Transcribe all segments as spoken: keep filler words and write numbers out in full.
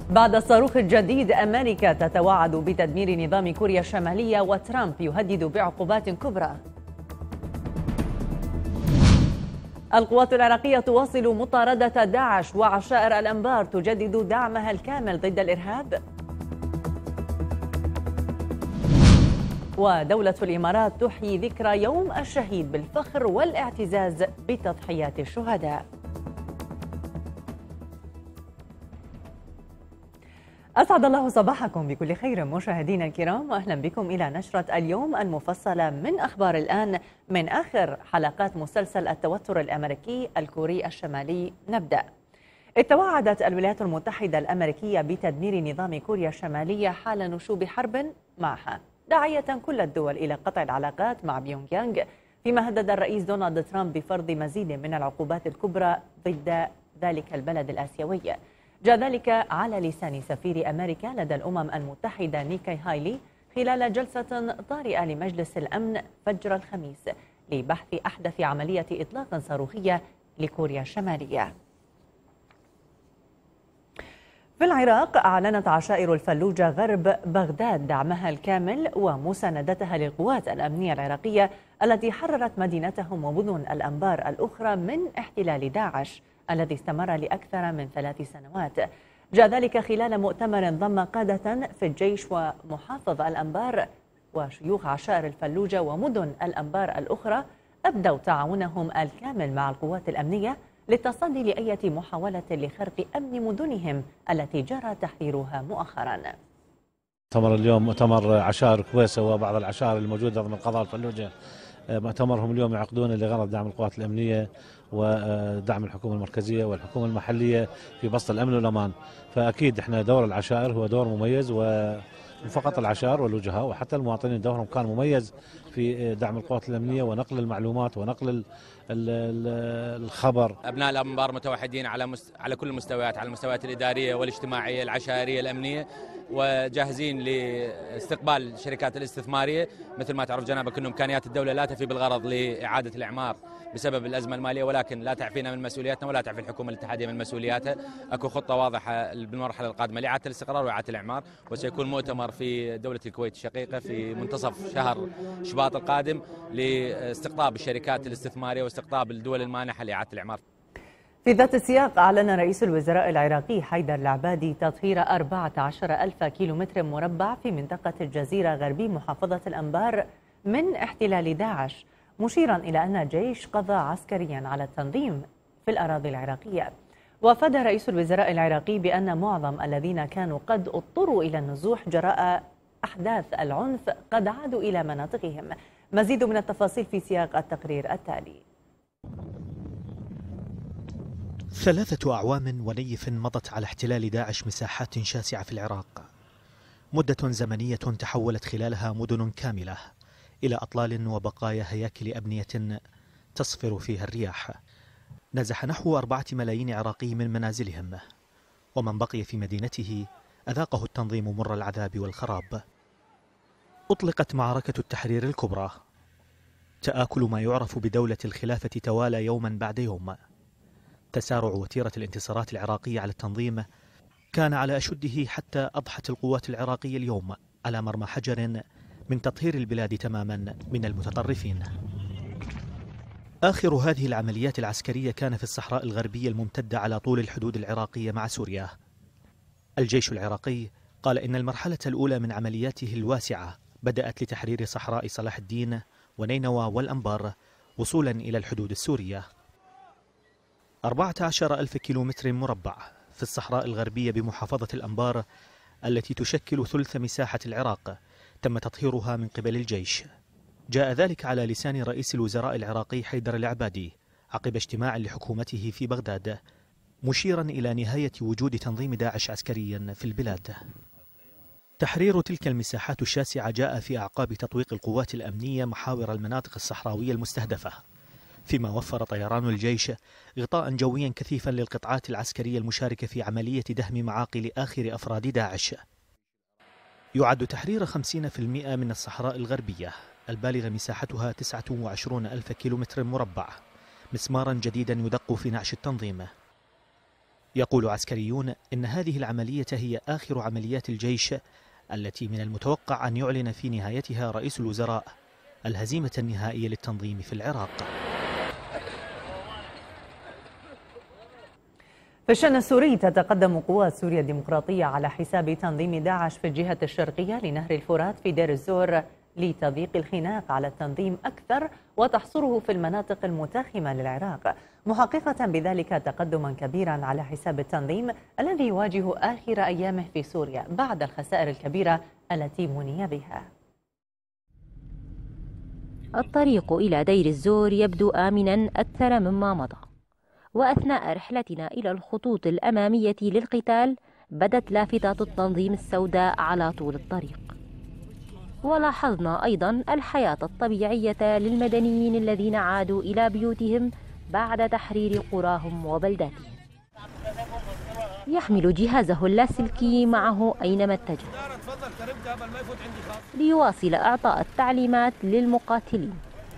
بعد الصاروخ الجديد، أمريكا تتوعد بتدمير نظام كوريا الشمالية، وترامب يهدد بعقوبات كبرى. القوات العراقية تواصل مطاردة داعش، وعشائر الأنبار تجدد دعمها الكامل ضد الإرهاب. ودولة الإمارات تحيي ذكرى يوم الشهيد بالفخر والاعتزاز بتضحيات الشهداء. أسعد الله صباحكم بكل خير مشاهدينا الكرام، وأهلا بكم إلى نشرة اليوم المفصلة من أخبار الآن من آخر حلقات مسلسل التوتر الأمريكي الكوري الشمالي. نبدأ. توعدت الولايات المتحدة الأمريكية بتدمير نظام كوريا الشمالية حال نشوب حرب معها، داعية كل الدول إلى قطع العلاقات مع بيونغ يانغ، فيما هدد الرئيس دونالد ترامب بفرض مزيد من العقوبات الكبرى ضد ذلك البلد الآسيوي. جاء ذلك على لسان سفير أمريكا لدى الأمم المتحدة نيكي هايلي خلال جلسة طارئة لمجلس الأمن فجر الخميس لبحث أحدث عملية إطلاق صاروخية لكوريا الشمالية. في العراق، أعلنت عشائر الفلوجة غرب بغداد دعمها الكامل ومساندتها للقوات الأمنية العراقية التي حررت مدينتهم ومدن الأنبار الأخرى من احتلال داعش الذي استمر لأكثر من ثلاث سنوات. جاء ذلك خلال مؤتمر ضم قادة في الجيش ومحافظ الأنبار وشيوخ عشائر الفلوجة ومدن الأنبار الأخرى، أبدوا تعاونهم الكامل مع القوات الأمنية للتصدي لأي محاولة لخرق أمن مدنهم التي جرى تحريرها مؤخرا. مؤتمر اليوم مؤتمر عشائر كويسة وبعض العشائر الموجودة ضمن قضاء الفلوجة. مؤتمرهم اليوم يعقدونه لغرض دعم القوات الأمنية ودعم الحكومة المركزية والحكومة المحلية في بسط الأمن والأمان. فأكيد احنا دور العشائر هو دور مميز، وفقط العشائر والوجهاء وحتى المواطنين دورهم كان مميز في دعم القوات الأمنية ونقل المعلومات ونقل الخبر. أبناء الأنبار متوحدين على مست... على كل المستويات، على المستويات الإدارية والاجتماعية العشائرية الأمنية، وجاهزين لاستقبال الشركات الاستثمارية. مثل ما تعرف جنابك أن إمكانيات الدولة لا تفي بالغرض لإعادة الإعمار بسبب الأزمة المالية، ولكن لا تعفينا من مسؤولياتنا ولا تعفي الحكومة الاتحادية من مسؤولياتها. أكو خطة واضحة بالمرحلة القادمة لإعادة الاستقرار وإعادة الإعمار، وسيكون مؤتمر في دولة الكويت الشقيقة في منتصف شهر شباط القادم لاستقطاب الشركات الاستثمارية واستقطاب الدول المانحة لإعادة الإعمار. في ذات السياق، أعلن رئيس الوزراء العراقي حيدر العبادي تطهير أربعة عشر ألف كيلومتر مربع في منطقة الجزيرة غربي محافظة الأنبار من احتلال داعش، مشيرا إلى أن الجيش قضى عسكريا على التنظيم في الأراضي العراقية. وأفاد رئيس الوزراء العراقي بأن معظم الذين كانوا قد اضطروا إلى النزوح جراء أحداث العنف قد عادوا إلى مناطقهم. مزيد من التفاصيل في سياق التقرير التالي. ثلاثة أعوام ونيف مضت على احتلال داعش مساحات شاسعة في العراق، مدة زمنية تحولت خلالها مدن كاملة إلى أطلال وبقايا هياكل أبنية تصفر فيها الرياح. نزح نحو أربعة ملايين عراقي من منازلهم، ومن بقي في مدينته أذاقه التنظيم مر العذاب والخراب. أطلقت معركة التحرير الكبرى، تآكل ما يعرف بدولة الخلافة توالى يوما بعد يوم. تسارع وتيرة الانتصارات العراقية على التنظيم كان على أشده حتى أضحت القوات العراقية اليوم على مرمى حجر من تطهير البلاد تماما من المتطرفين. آخر هذه العمليات العسكرية كان في الصحراء الغربية الممتدة على طول الحدود العراقية مع سوريا. الجيش العراقي قال إن المرحلة الأولى من عملياته الواسعة بدأت لتحرير صحراء صلاح الدين ونينوى والأنبار وصولا إلى الحدود السورية. أربعة عشر ألف كيلومتر مربع في الصحراء الغربية بمحافظة الأنبار التي تشكل ثلث مساحة العراق تم تطهيرها من قبل الجيش. جاء ذلك على لسان رئيس الوزراء العراقي حيدر العبادي عقب اجتماع لحكومته في بغداد، مشيرا إلى نهاية وجود تنظيم داعش عسكريا في البلاد. تحرير تلك المساحات الشاسعة جاء في أعقاب تطويق القوات الأمنية محاور المناطق الصحراوية المستهدفة، فيما وفر طيران الجيش غطاء جويا كثيفا للقطاعات العسكرية المشاركة في عملية دهم معاقل آخر أفراد داعش. يعد تحرير خمسين بالمئة من الصحراء الغربية البالغة مساحتها تسعة وعشرين ألف كيلومتر مربع مسمارا جديدا يدق في نعش التنظيم. يقول عسكريون إن هذه العملية هي آخر عمليات الجيش التي من المتوقع أن يعلن في نهايتها رئيس الوزراء الهزيمة النهائية للتنظيم في العراق. في الشأن السوري، تتقدم قوات سوريا الديمقراطية على حساب تنظيم داعش في الجهة الشرقية لنهر الفرات في دير الزور لتضييق الخناق على التنظيم أكثر وتحصره في المناطق المتاخمة للعراق، محققة بذلك تقدما كبيرا على حساب التنظيم الذي يواجه آخر أيامه في سوريا بعد الخسائر الكبيرة التي مني بها. الطريق إلى دير الزور يبدو آمنا أكثر مما مضى، وأثناء رحلتنا إلى الخطوط الأمامية للقتال بدت لافتات التنظيم السوداء على طول الطريق، ولاحظنا أيضا الحياة الطبيعية للمدنيين الذين عادوا إلى بيوتهم بعد تحرير قراهم وبلداتهم. يحمل جهازه اللاسلكي معه أينما اتجه ليواصل إعطاء التعليمات للمقاتلين.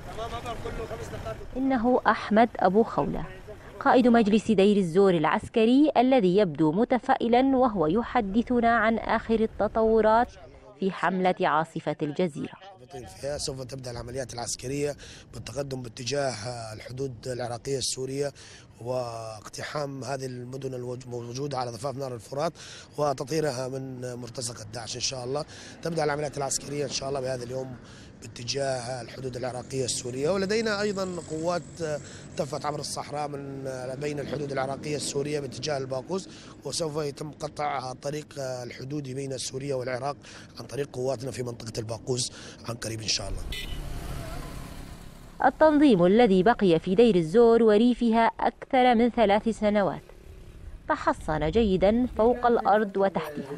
إنه أحمد أبو خولة، قائد مجلس دير الزور العسكري، الذي يبدو متفائلا وهو يحدثنا عن آخر التطورات في حملة عاصفة الجزيرة. فيها سوف تبدأ العمليات العسكرية بالتقدم باتجاه الحدود العراقية السورية واقتحام هذه المدن الموجودة على ضفاف نهر الفرات وتطهيرها من مرتزقة داعش. إن شاء الله تبدأ العمليات العسكرية إن شاء الله بهذا اليوم باتجاه الحدود العراقية السورية، ولدينا أيضا قوات تفت عبر الصحراء من بين الحدود العراقية السورية باتجاه الباقوس، وسوف يتم قطع الطريق الحدودي بين سوريا والعراق عن طريق قواتنا في منطقة الباقوس عن قريب إن شاء الله. التنظيم الذي بقي في دير الزور وريفها أكثر من ثلاث سنوات تحصن جيدا فوق الأرض وتحتها،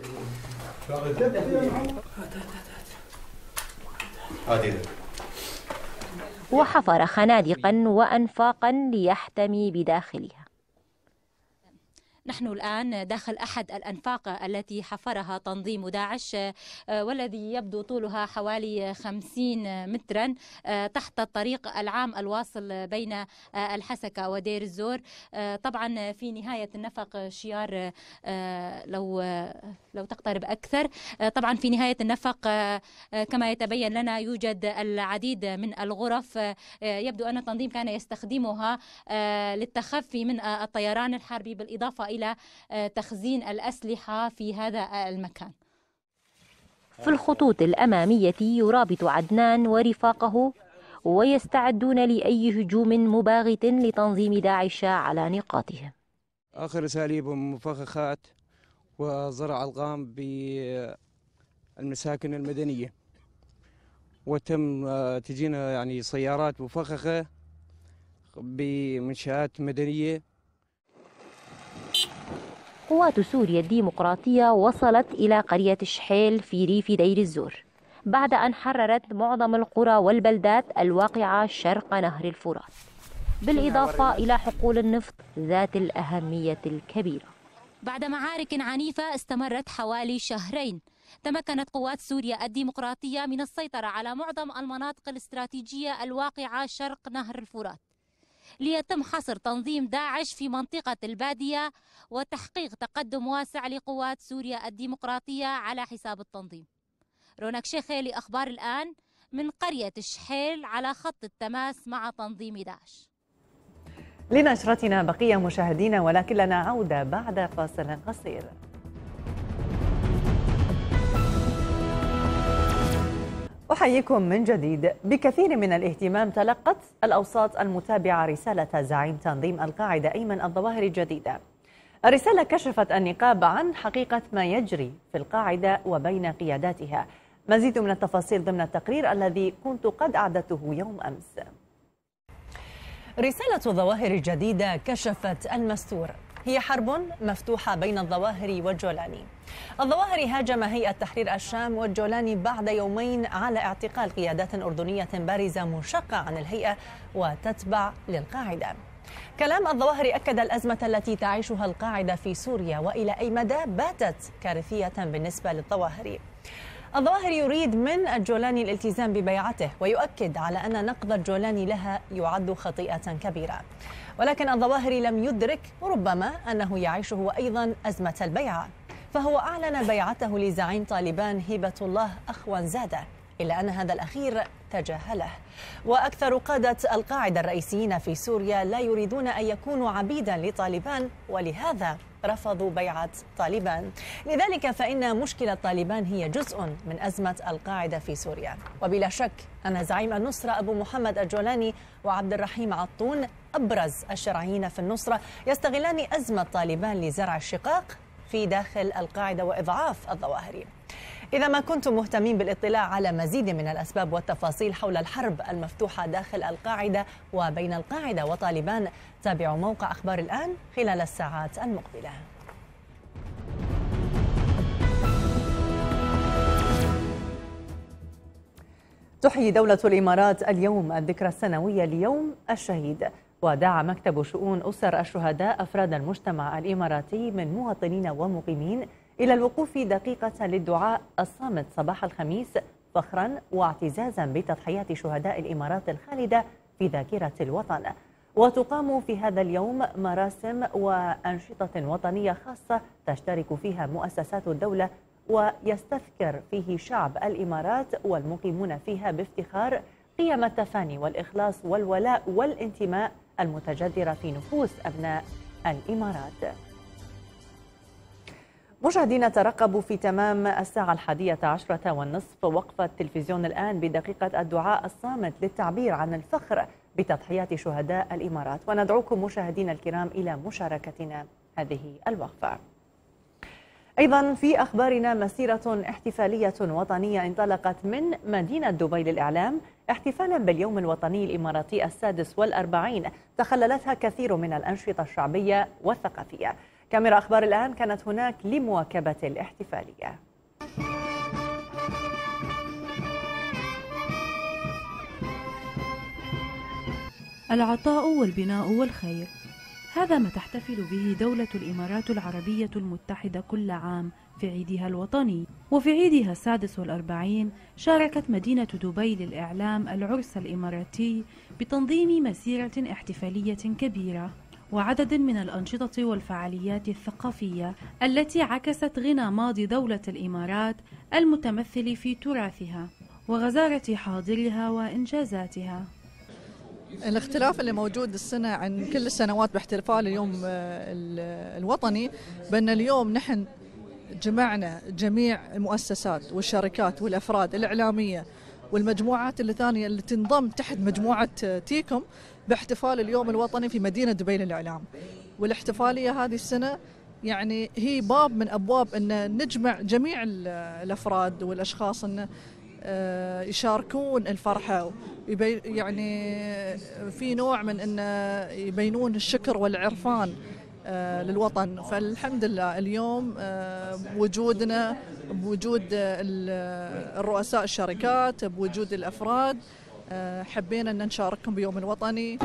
وحفر خنادقا وأنفاقا ليحتمي بداخلها. نحن الآن داخل أحد الأنفاق التي حفرها تنظيم داعش، والذي يبدو طولها حوالي خمسين مترا تحت الطريق العام الواصل بين الحسكة ودير الزور. طبعا في نهاية النفق شيار، لو لو تقترب أكثر، طبعا في نهاية النفق كما يتبين لنا يوجد العديد من الغرف، يبدو أن التنظيم كان يستخدمها للتخفي من الطيران الحربي، بالإضافة إلى تخزين الأسلحة في هذا المكان. في الخطوط الأمامية يرابط عدنان ورفاقه ويستعدون لأي هجوم مباغت لتنظيم داعش على نقاطهم. آخر أساليبهم مفخخات وزرع ألغام بالمساكن المدنية، وتم تجينا يعني سيارات مفخخة بمنشآت مدنية. قوات سوريا الديمقراطية وصلت إلى قرية شحيل في ريف دير الزور بعد أن حررت معظم القرى والبلدات الواقعة شرق نهر الفرات، بالإضافة إلى حقول النفط ذات الأهمية الكبيرة. بعد معارك عنيفة استمرت حوالي شهرين، تمكنت قوات سوريا الديمقراطية من السيطرة على معظم المناطق الاستراتيجية الواقعة شرق نهر الفرات، ليتم حصر تنظيم داعش في منطقة البادية وتحقيق تقدم واسع لقوات سوريا الديمقراطية على حساب التنظيم. رونق شيخي لأخبار الآن من قرية شحيل على خط التماس مع تنظيم داعش. لنشرتنا بقية مشاهدينا، ولكن لنا عودة بعد فاصل قصير. أحييكم من جديد. بكثير من الاهتمام تلقت الأوساط المتابعة رسالة زعيم تنظيم القاعدة أيمن الظواهري الجديدة. الرسالة كشفت النقاب عن حقيقة ما يجري في القاعدة وبين قياداتها. مزيد من التفاصيل ضمن التقرير الذي كنت قد أعددته يوم أمس. رسالة الظواهري الجديدة كشفت المستور، هي حرب مفتوحة بين الظواهري والجولاني. الظواهري هاجم هيئة تحرير الشام والجولاني بعد يومين على اعتقال قيادات أردنية بارزة منشقة عن الهيئة وتتبع للقاعدة. كلام الظواهري أكد الأزمة التي تعيشها القاعدة في سوريا وإلى أي مدى باتت كارثية بالنسبة للظواهري. الظواهري يريد من الجولاني الالتزام ببيعته ويؤكد على أن نقض الجولاني لها يعد خطيئة كبيرة، ولكن الظواهري لم يدرك ربما أنه يعيش هو أيضا أزمة البيعة، فهو أعلن بيعته لزعيم طالبان هبة الله أخوانزادة، إلا أن هذا الأخير تجاهله. وأكثر قادة القاعدة الرئيسيين في سوريا لا يريدون أن يكونوا عبيدا لطالبان، ولهذا رفضوا بيعة طالبان. لذلك فإن مشكلة طالبان هي جزء من أزمة القاعدة في سوريا، وبلا شك أن زعيم النصرة أبو محمد الجولاني وعبد الرحيم عطون أبرز الشرعيين في النصرة يستغلان أزمة طالبان لزرع الشقاق في داخل القاعدة وإضعاف الظواهري. إذا ما كنتم مهتمين بالاطلاع على مزيد من الأسباب والتفاصيل حول الحرب المفتوحة داخل القاعدة وبين القاعدة وطالبان، تابعوا موقع أخبار الآن خلال الساعات المقبلة. تحيي دولة الإمارات اليوم الذكرى السنوية ليوم الشهيد، ودعا مكتب شؤون أسر الشهداء أفراد المجتمع الإماراتي من مواطنين ومقيمين إلى الوقوف دقيقة للدعاء الصامت صباح الخميس فخرا واعتزازا بتضحيات شهداء الإمارات الخالدة في ذاكرة الوطن. وتقام في هذا اليوم مراسم وأنشطة وطنية خاصة تشترك فيها مؤسسات الدولة، ويستذكر فيه شعب الإمارات والمقيمون فيها بافتخار قيم التفاني والإخلاص والولاء والانتماء المتجذرة في نفوس أبناء الإمارات. مشاهدينا، ترقبوا في تمام الساعة الحادية عشرة والنصف وقفة تلفزيون الآن بدقيقة الدعاء الصامت للتعبير عن الفخر بتضحيات شهداء الإمارات، وندعوكم مشاهدينا الكرام إلى مشاركتنا هذه الوقفة. أيضا في أخبارنا مسيرة احتفالية وطنية انطلقت من مدينة دبي للإعلام احتفالا باليوم الوطني الإماراتي السادس والأربعين، تخللتها كثير من الأنشطة الشعبية والثقافية. كاميرا أخبار الآن كانت هناك لمواكبة الاحتفالية. العطاء والبناء والخير، هذا ما تحتفل به دولة الإمارات العربية المتحدة كل عام في عيدها الوطني. وفي عيدها السادس والأربعين شاركت مدينة دبي للإعلام العرس الإماراتي بتنظيم مسيرة احتفالية كبيرة وعدد من الأنشطة والفعاليات الثقافية التي عكست غنى ماضي دولة الإمارات المتمثل في تراثها وغزارة حاضرها وإنجازاتها. الاختلاف اللي موجود السنة عن كل السنوات باحتفال اليوم الوطني بأن اليوم نحن جمعنا جميع المؤسسات والشركات والأفراد الإعلامية والمجموعات اللي ثانية اللي تنضم تحت مجموعة تيكم باحتفال اليوم الوطني في مدينة دبي للإعلام. والاحتفالية هذه السنة يعني هي باب من أبواب أن نجمع جميع الأفراد والأشخاص أن يشاركون الفرحة، يعني في نوع من أن يبينون الشكر والعرفان للوطن. فالحمد لله اليوم بوجودنا، بوجود الرؤساء الشركات، بوجود الأفراد، حبينا أن نشارككم بيوم الوطني.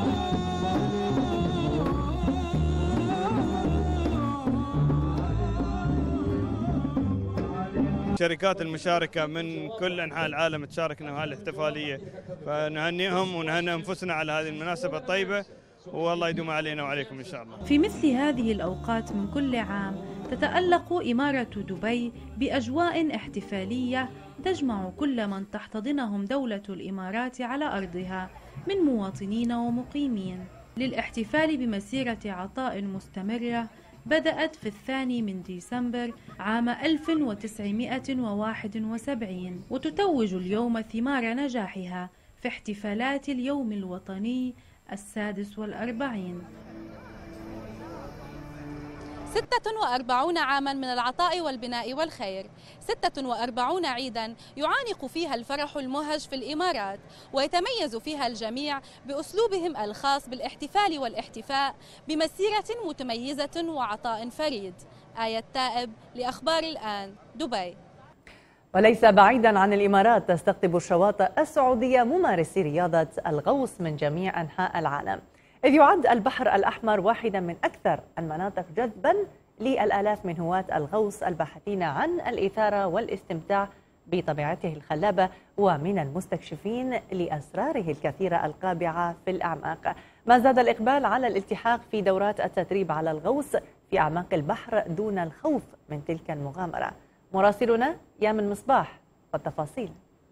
الشركات المشاركة من كل أنحاء العالم تشاركنا بهذه الاحتفالية، فنهنئهم ونهنئ أنفسنا على هذه المناسبة الطيبة، والله يدوم علينا وعليكم إن شاء الله. في مثل هذه الأوقات من كل عام تتألق إمارة دبي بأجواء احتفالية تجمع كل من تحتضنهم دولة الإمارات على أرضها من مواطنين ومقيمين للاحتفال بمسيرة عطاء مستمرة بدأت في الثاني من ديسمبر عام ألف وتسعمائة وواحد وسبعين، وتتوج اليوم ثمار نجاحها في احتفالات اليوم الوطني السادس والأربعين. ستة وأربعين عاما من العطاء والبناء والخير، ستة وأربعين عيدا يعانق فيها الفرح المهج في الإمارات، ويتميز فيها الجميع بأسلوبهم الخاص بالاحتفال والاحتفاء بمسيرة متميزة وعطاء فريد. آية تائب لأخبار الآن دبي. وليس بعيدا عن الإمارات تستقطب الشواطئ السعودية ممارسي رياضة الغوص من جميع أنحاء العالم، إذ يعد البحر الأحمر واحدا من أكثر المناطق جذبا للآلاف من هواة الغوص الباحثين عن الإثارة والاستمتاع بطبيعته الخلابة ومن المستكشفين لأسراره الكثيرة القابعة في الأعماق، ما زاد الإقبال على الالتحاق في دورات التدريب على الغوص في أعماق البحر دون الخوف من تلك المغامرة. مراسلنا يامن مصباح والتفاصيل.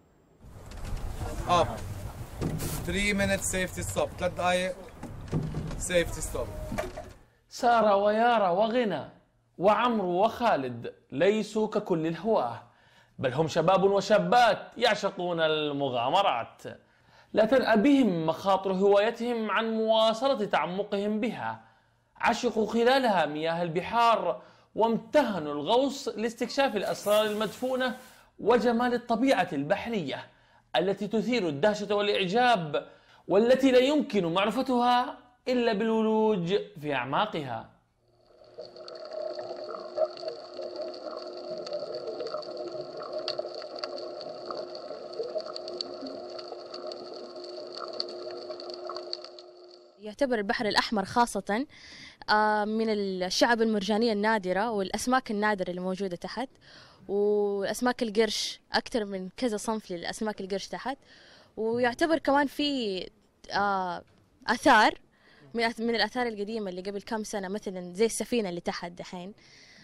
اب ثلاثة minutes safety stop، ثلاث دقائق safety stop. سارة ويارا وغنى وعمرو وخالد ليسوا ككل الهواة، بل هم شباب وشابات يعشقون المغامرات، لا تنأى بهم مخاطر هوايتهم عن مواصلة تعمقهم بها. عشقوا خلالها مياه البحار وامتهنوا الغوص لاستكشاف الأسرار المدفونة وجمال الطبيعة البحرية التي تثير الدهشة والإعجاب، والتي لا يمكن معرفتها إلا بالولوج في أعماقها. يعتبر البحر الأحمر خاصة من الشعب المرجانية النادرة والأسماك النادرة اللي موجودة تحت، وأسماك القرش أكثر من كذا صنف للأسماك القرش تحت، ويعتبر كمان في آثار من الآثار القديمة اللي قبل كم سنة، مثلا زي السفينة اللي تحت دحين.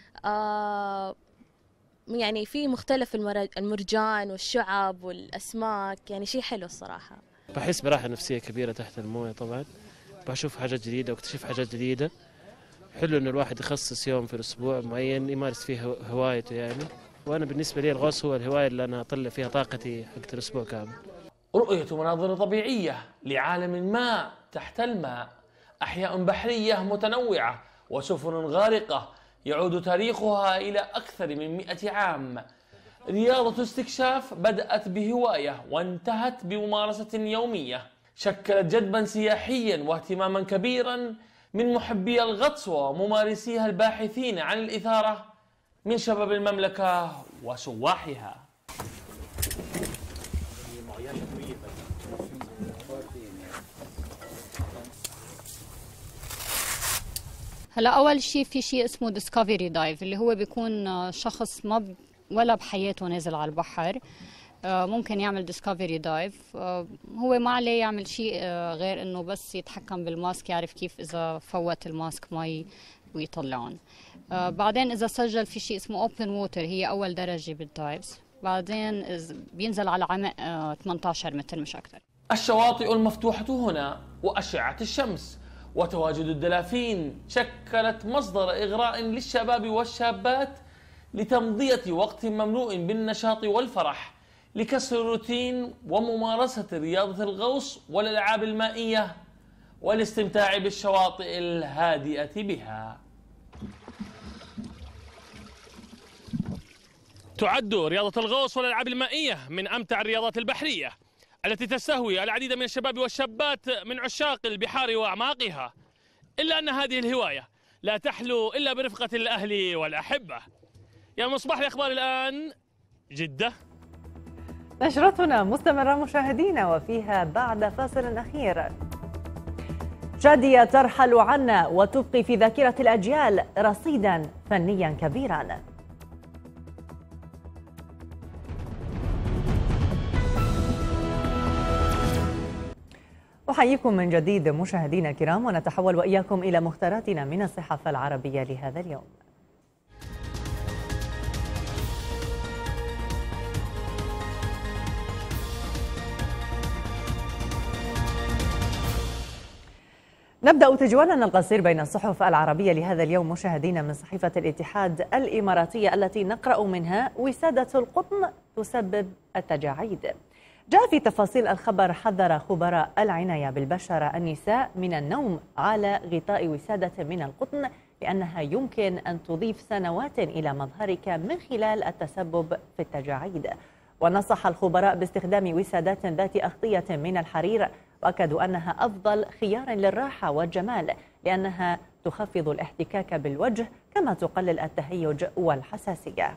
يعني في مختلف المرجان والشعب والأسماك، يعني شيء حلو الصراحة. بحس براحة نفسية كبيرة تحت الموية، طبعا بشوف حاجات جديدة واكتشف حاجات جديدة. حلو إنه الواحد يخصص يوم في الأسبوع معين يمارس فيه هوايته يعني، وأنا بالنسبة لي الغوص هو الهواية اللي أنا أطلع فيها طاقتي حقت الأسبوع كامل. رؤية مناظر طبيعية لعالم ما تحت الماء، أحياء بحرية متنوعة وسفن غارقة يعود تاريخها إلى أكثر من مئة عام. رياضة استكشاف بدأت بهواية وانتهت بممارسة يومية، شكلت جذبا سياحيا واهتماما كبيرا من محبي الغطس وممارسيها الباحثين عن الإثارة من شباب المملكة وسواحها. هلا أول شيء في شيء اسمه ديسكفري دايف، اللي هو بيكون شخص ما ولا بحياته نزل على البحر، ممكن يعمل ديسكفري دايف. هو ما عليه يعمل شيء غير انه بس يتحكم بالماسك، يعرف كيف اذا فوت الماسك مي ويطلعون. بعدين اذا سجل في شيء اسمه اوبن ووتر، هي اول درجه بالدايفز، بعدين بينزل على عمق ثمانية عشر متر مش اكثر. الشواطئ المفتوحة هنا وأشعة الشمس وتواجد الدلافين شكلت مصدر إغراء للشباب والشابات لتمضية وقت مملوء بالنشاط والفرح، لكسر الروتين وممارسة رياضة الغوص والألعاب المائية والاستمتاع بالشواطئ الهادئة بها. تعد رياضة الغوص والألعاب المائية من أمتع الرياضات البحرية التي تستهوي العديد من الشباب والشابات من عشاق البحار وأعماقها، إلا أن هذه الهواية لا تحلو إلا برفقة الأهل والأحبة. يا مصباح الأخبار الآن جدة. نشرتنا مستمرة مشاهدينا، وفيها بعد فاصل أخير. شادية ترحل عنا وتبقي في ذاكرة الأجيال رصيدا فنيا كبيرا. أحييكم من جديد مشاهدينا الكرام، ونتحول وإياكم إلى مختاراتنا من الصحافة العربية لهذا اليوم. نبدأ تجولنا القصير بين الصحف العربية لهذا اليوم مشاهدينا من صحيفة الاتحاد الإماراتية التي نقرأ منها: وسادة القطن تسبب التجاعيد. جاء في تفاصيل الخبر: حذر خبراء العناية بالبشرة النساء من النوم على غطاء وسادة من القطن لأنها يمكن أن تضيف سنوات إلى مظهرك من خلال التسبب في التجاعيد. ونصح الخبراء باستخدام وسادات ذات أغطية من الحرير، وأكدوا أنها أفضل خيار للراحة والجمال لأنها تخفض الاحتكاك بالوجه كما تقلل التهيج والحساسية.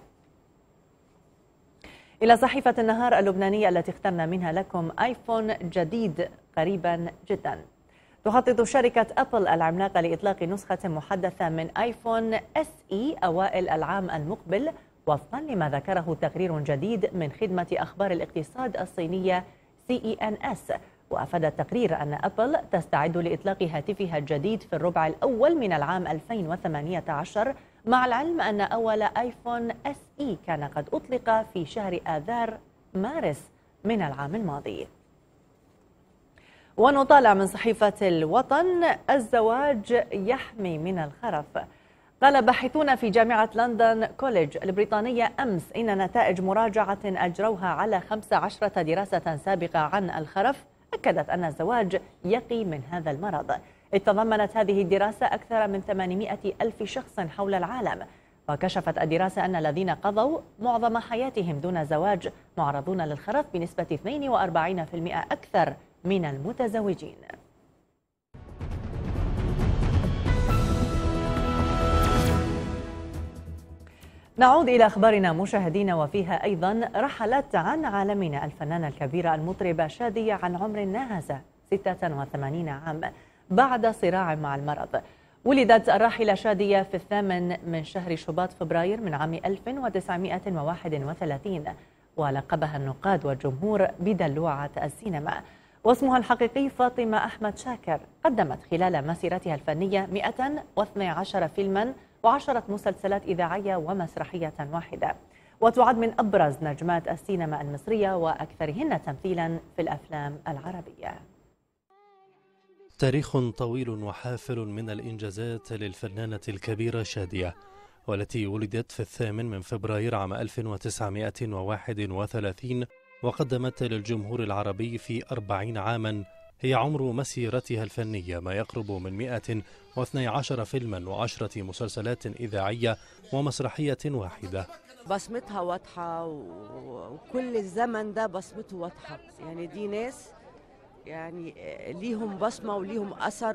إلى صحيفة النهار اللبنانية التي اخترنا منها لكم آيفون جديد قريبا جدا. تخطط شركة أبل العملاقة لإطلاق نسخة محدثة من آيفون إس إي أوائل العام المقبل، وفقا لما ذكره تقرير جديد من خدمة أخبار الاقتصاد الصينية سي إي إن إس. وأفاد التقرير أن أبل تستعد لإطلاق هاتفها الجديد في الربع الأول من العام ألفين وثمانية عشر، مع العلم أن أول آيفون إس إي كان قد أطلق في شهر آذار مارس من العام الماضي. ونطالع من صحيفة الوطن: الزواج يحمي من الخرف. قال باحثون في جامعة لندن كوليدج البريطانية أمس إن نتائج مراجعة أجروها على خمس عشرة دراسة سابقة عن الخرف أكدت أن الزواج يقي من هذا المرض. تضمنت هذه الدراسة أكثر من ثمانمائة ألف شخص حول العالم، وكشفت الدراسة أن الذين قضوا معظم حياتهم دون زواج معرضون للخرف بنسبة اثنين وأربعين بالمئة أكثر من المتزوجين. نعود إلى أخبارنا مشاهدينا، وفيها أيضا: رحلت عن عالمنا الفنانة الكبيرة المطربة شادية عن عمر ناهز ستة وثمانين عام بعد صراع مع المرض. ولدت الراحلة شادية في الثامن من شهر شباط فبراير من عام ألف وتسعمائة وواحد وثلاثين، ولقبها النقاد والجمهور بدلوعة السينما. واسمها الحقيقي فاطمة أحمد شاكر. قدمت خلال مسيرتها الفنية مئة واثني عشر فيلما وعشرة مسلسلات إذاعية ومسرحية واحدة، وتعد من أبرز نجمات السينما المصرية وأكثرهن تمثيلا في الأفلام العربية. تاريخ طويل وحافل من الإنجازات للفنانة الكبيرة شادية، والتي ولدت في الثامن من فبراير عام ألف وتسعمائة وواحد وثلاثين، وقدمت للجمهور العربي في أربعين عاما هي عمر مسيرتها الفنية ما يقرب من مئة واثني عشر فيلما وعشرة مسلسلات إذاعية ومسرحية واحدة. بصمتها واضحة، وكل الزمن ده بصمته واضحة. يعني دي ناس يعني ليهم بصمة وليهم أثر،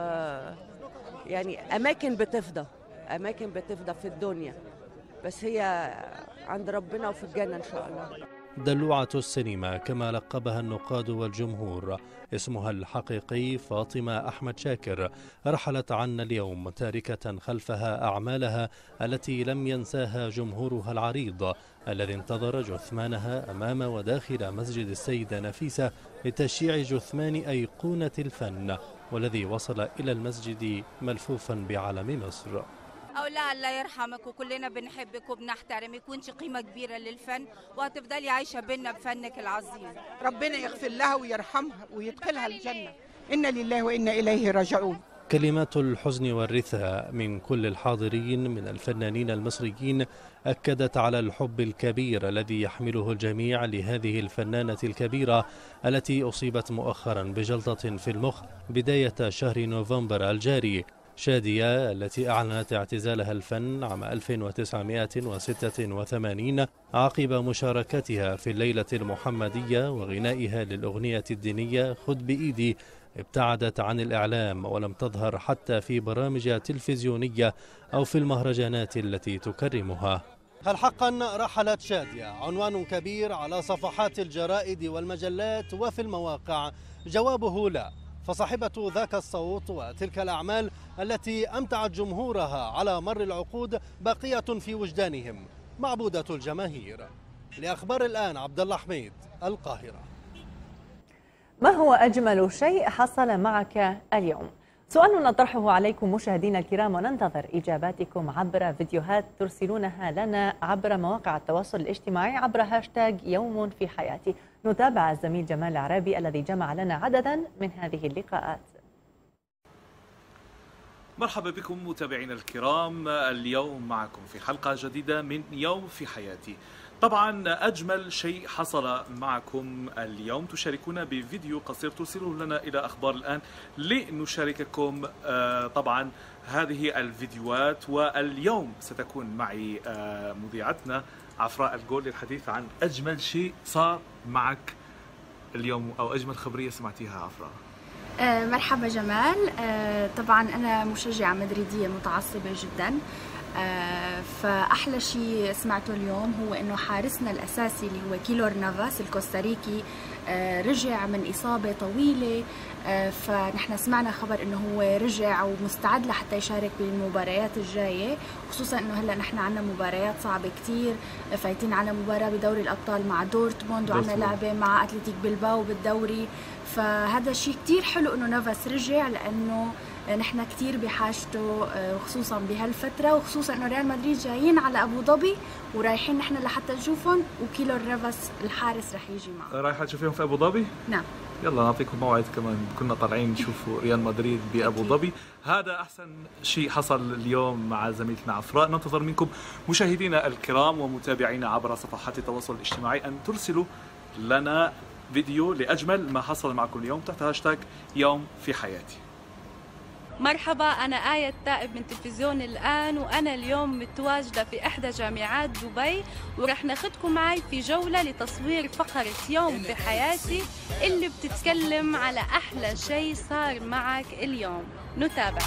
ويعني أماكن بتفضى أماكن بتفضى في الدنيا، بس هي عند ربنا وفي الجنة إن شاء الله. دلوعة السينما كما لقبها النقاد والجمهور، اسمها الحقيقي فاطمة أحمد شاكر، رحلت عنا اليوم تاركة خلفها أعمالها التي لم ينساها جمهورها العريض الذي انتظر جثمانها أمام وداخل مسجد السيدة نفيسة لتشييع جثمان أيقونة الفن، والذي وصل إلى المسجد ملفوفا بعلم مصر. أقول لها الله يرحمك، وكلنا بنحبك وبنحترمك، وانت قيمة كبيرة للفن، وهتفضلي عايشة بينا بفنك العظيم. ربنا يغفر لها ويرحمها ويدخلها الجنة، إنا لله وإنا إليه راجعون. كلمات الحزن والرثاء من كل الحاضرين من الفنانين المصريين أكدت على الحب الكبير الذي يحمله الجميع لهذه الفنانة الكبيرة التي أصيبت مؤخرا بجلطة في المخ بداية شهر نوفمبر الجاري. شادية التي أعلنت اعتزالها الفن عام ألف وتسعمائة وستة وثمانين عقب مشاركتها في الليلة المحمدية وغنائها للأغنية الدينية خذ بإيدي، ابتعدت عن الإعلام ولم تظهر حتى في برامج تلفزيونية أو في المهرجانات التي تكرمها. هل حقا رحلت شادية؟ عنوان كبير على صفحات الجرائد والمجلات وفي المواقع. جوابه لا، فصاحبة ذاك الصوت وتلك الأعمال التي أمتعت جمهورها على مر العقود باقية في وجدانهم، معبودة الجماهير. لأخبار الآن عبد الله حميد، القاهرة. ما هو أجمل شيء حصل معك اليوم؟ سؤال نطرحه عليكم مشاهدينا الكرام، وننتظر إجاباتكم عبر فيديوهات ترسلونها لنا عبر مواقع التواصل الاجتماعي عبر هاشتاج يوم في حياتي. نتابع الزميل جمال العرابي الذي جمع لنا عددا من هذه اللقاءات. مرحبا بكم متابعينا الكرام، اليوم معكم في حلقة جديدة من يوم في حياتي. طبعا أجمل شيء حصل معكم اليوم تشاركونا بفيديو قصير ترسلوه لنا إلى أخبار الآن لنشارككم طبعا هذه الفيديوهات. واليوم ستكون معي مذيعتنا عفراء الجول للحديث عن أجمل شيء صار معك اليوم أو أجمل خبرية سمعتيها عفراء. مرحبا جمال. طبعا أنا مشجعة مدريدية متعصبة جدا، فأحلى شيء سمعته اليوم هو إنه حارسنا الأساسي اللي هو كيلور نافاس الكوستاريكي رجع من إصابة طويلة، فنحن سمعنا خبر إنه هو رجع ومستعد لحتى يشارك بالمباريات الجاية، خصوصا إنه هلا نحن عنا مباريات صعبة كتير، فايتين على مباراة بدوري الأبطال مع دورتموند وعنا لعبة مع أتلتيك بلباو بالدوري، فهذا شيء كتير حلو إنه نافاس رجع، لأنه نحن كتير بحاجته خصوصا بهالفترة، وخصوصا إنه ريال مدريد جايين على أبو ظبي ورايحين نحن لحتى نشوفهم، وكيلور نافاس الحارس رح يجي معه. رايحة تشوفيهم في أبو ظبي؟ نعم. يلا نعطيكم موعد كمان، كنا طالعين نشوفوا ريال مدريد بأبو ظبي. هذا أحسن شيء حصل اليوم مع زميلتنا عفراء. ننتظر منكم مشاهدينا الكرام ومتابعينا عبر صفحات التواصل الاجتماعي أن ترسلوا لنا فيديو لأجمل ما حصل معكم اليوم تحت هاشتاج يوم في حياتي. مرحبا، أنا آية التائب من تلفزيون الآن، وأنا اليوم متواجدة في إحدى جامعات دبي، ورح ناخدكم معي في جولة لتصوير فقرة يوم في حياتي اللي بتتكلم على أحلى شيء صار معك اليوم. نتابع.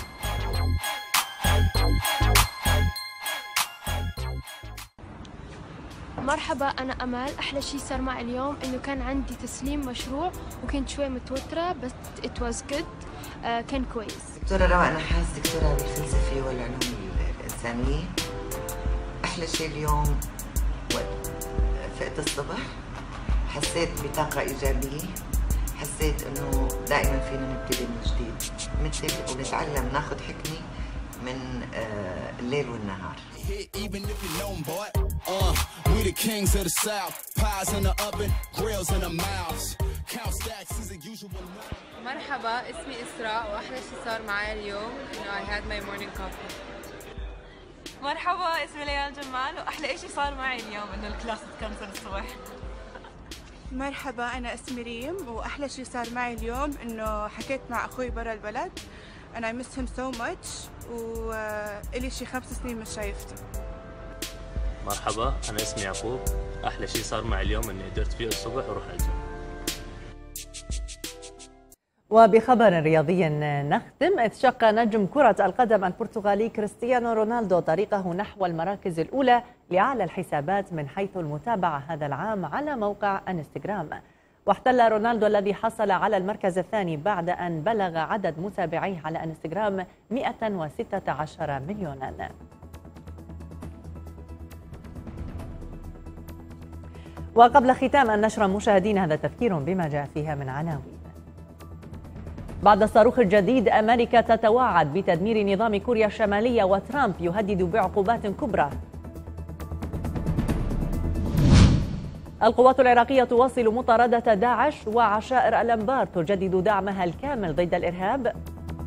مرحبا، أنا أمال. أحلى شيء صار معي اليوم إنه كان عندي تسليم مشروع وكنت شوي متوترة، بس it was good. آه كان كويس. دكتورة روى، أنا حاسة دكتورة بالفلسفة والعلوم الإنسانية. أحلى شيء اليوم فقت الصبح حسيت بطاقة إيجابية، حسيت إنه دائما فينا نبتدي من جديد، مثل ونتعلم ناخذ حكمة من الليل والنهار. مرحبا، اسمي إسراء، وأحلى شيء صار معي اليوم إنه I had my morning coffee. مرحبا، اسمي ليال جمال، وأحلى شيء صار معي اليوم إنه الكلاس تكنسل الصبح. مرحبا، أنا اسمي ريم، وأحلى شيء صار معي اليوم إنه حكيت مع أخوي برا البلد and I miss him so much، وإلي شي خمس سنين مش شايفته. مرحبا، أنا اسمي يعقوب، أحلى شيء صار معي اليوم إني قدرت فيه الصبح وأروح الجيم. وبخبر رياضي نختم، إذ شق نجم كرة القدم البرتغالي كريستيانو رونالدو طريقه نحو المراكز الأولى لأعلى الحسابات من حيث المتابعة هذا العام على موقع انستغرام. واحتل رونالدو الذي حصل على المركز الثاني بعد أن بلغ عدد متابعيه على انستغرام مئة وستة عشر مليونا. وقبل ختام النشرة مشاهدين، هذا تذكير بما جاء فيها من عناوين. بعد الصاروخ الجديد، أمريكا تتوعد بتدمير نظام كوريا الشمالية، وترامب يهدد بعقوبات كبرى. القوات العراقية تواصل مطاردة داعش، وعشائر الأنبار تجدد دعمها الكامل ضد الإرهاب.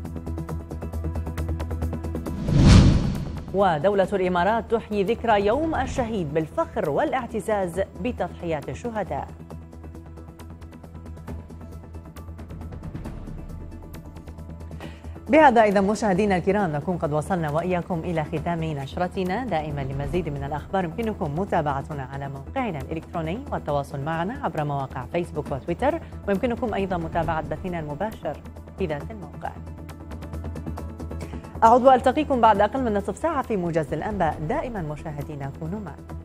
ودولة الإمارات تحيي ذكرى يوم الشهيد بالفخر والاعتزاز بتضحيات الشهداء. بهذا إذا مشاهدينا الكرام نكون قد وصلنا وإياكم إلى ختام نشرتنا. دائما لمزيد من الأخبار يمكنكم متابعتنا على موقعنا الإلكتروني والتواصل معنا عبر مواقع فيسبوك وتويتر، ويمكنكم أيضا متابعة بثنا المباشر في ذات الموقع. أعود وألتقيكم بعد أقل من نصف ساعة في موجز الأنباء. دائما مشاهدينا كونوا معنا.